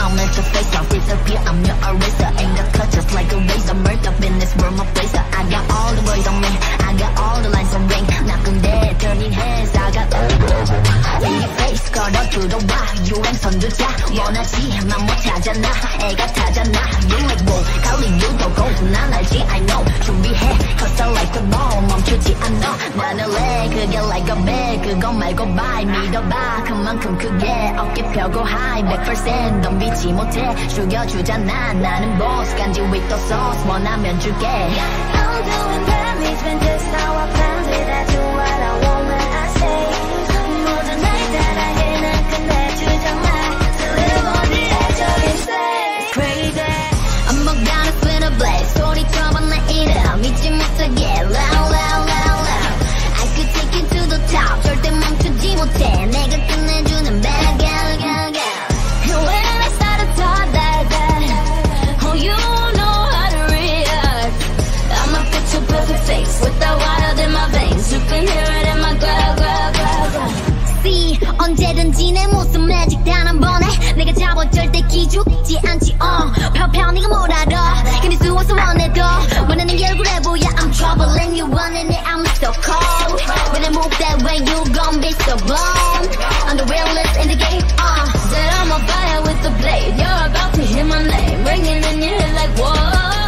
down, let's just face off. Disappear, I'm your eraser. Ain't got cut just like a razor. Murked up in this world, my blazer. I got all the words on me, I got all the lines on ring. Not 근데 turning heads, I got all the eyes on me. Baby face, 걸어 들어와. 유행 선두자, 원하지만 못하잖아. 애가 타잖아. You like whoa, calling you don't go. 난 알지, I know. 준비해, cause I like the ball. 멈추지 않아. 나는 래, 그게 like a bag. 그거 말고 bye, 믿어봐. 그만큼 크게 어깨 펴고 high. 100% 덤비지 못해. 죽여주잖아. 나는 boss, 간지 with the sauce. 원하면 줄게. I'm doing bad, means when just how I planned it. I do what I want when I say. 모든 날 따라해, 난 끝내주잖아. To live on the edge of insane. Crazy, I'm gonna spin a blaze. 소리쳐봐 내 이름 잊지 못하게. Loud, loud, loud, loud. I could take you to the top. 절대 멈추지 못해. 내가 끝내주는 bad girl, girl, girl. When I start to talk like that, oh you know how to react. I'ma put your perfect face with that wild in my veins. You can hear it in my growl, growl, growl, growl. See, 언제든지 내 모습 매직 단 한 번에 내가 잡아 절대 기죽지 않지. 펴펴 네가 뭘 알아. 견딜 수 없어 원해도 원하는 게 얼굴에 보여. I'm troubling you wanting it, I'm so cold. When I move that way you gon' be so blown. I'm the realest in the game. Said I'm on fire with the blade. You're about to hear my name ringing in your head like whoa.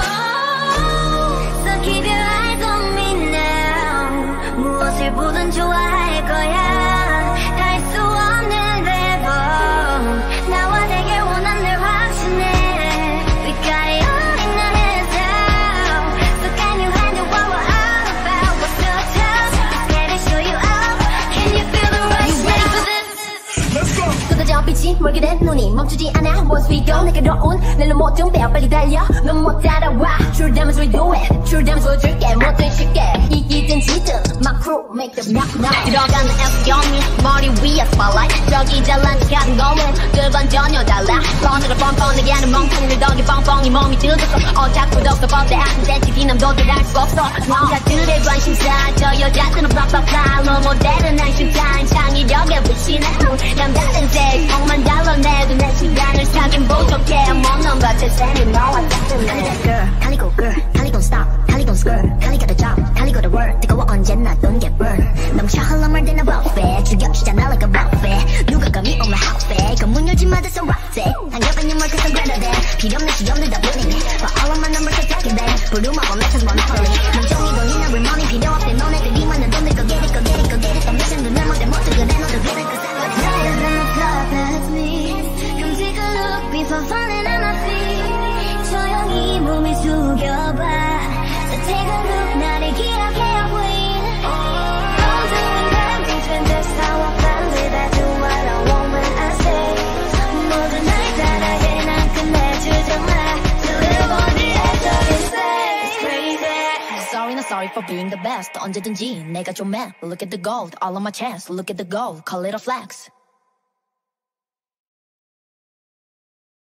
So keep your eyes on me now. 무엇을 보든 좋아할 거야. 달 수 없는 대본 나와 되길 원한 늘 확신해. We got it all in our hands now. So can you handle what we're all about? What's so tough? Let it show you up. Can you feel the rush? You ready for this? Let's go. 쏟아져 빛이 멀게 된 눈이 멈추지 않아. Once we go 내게로운 내 모든 배워 빨리 달려. 넌 못 따라와. True damage we do it. True damage 보여줄게 뭐든 쉽게. 이기든 지든 my crew make the knock knock. 들어가는 F-영이 머리 위에 spotlight. 저기 잘난 척하는 거는 그건 전혀 달라. 뻔하게 뻔뻔하게 하는 멍청이들 덕에 뻥뻥이 몸이 들었어. 자꾸 덕서 법대 아픈 대치 뒤남도들 알 수 없어. 남자들의 관심사 저 여자들은 빡빡한 너 모델은 아인슈타인 창의력에 붙이네. 남다른 색깔만 달라내도 내 시간을 사긴 부족해. 못넘 같은 셈이 너와 같은 애. That girl, Kali go girl, Kali gon' stop, Kali gon' skirt, Kali got a job, Kali got a word. 뜨거워 언제나 don't get burned. 넘쳐 흘러말든 a buffet, 죽여주잖아 like a buffet. 누가 감히 on my outfit, 그 문 열지 마 that's a rocket. 한겹은 your mark 'cause I'm greater than. 필요없는 시험들 다 보내. But all of my numbers are taken back. 부르마법 message monopoly. 감정이 돈이나 real money 필요 없대. 너네들이 많은 돈들 go get it, go get it, go get it. 더 미션 내 멋대 모두 그래 너도 그래 cause I'm a Higher than the top, that's me. Come take a look before falling on my feet. 조용히 몸을 숙여봐. So take a look, 나를 기억해, queen. I'm doing bad things when that's how I planned it. I do what I want when I say. 모든 날 따라해, 난 끝내주잖아. To live on the edge of insane. It's crazy. Sorry not sorry for being the best. 언제든지 내가 좀 mad. Look at the gold all on my chest. Look at the gold, call it a flex.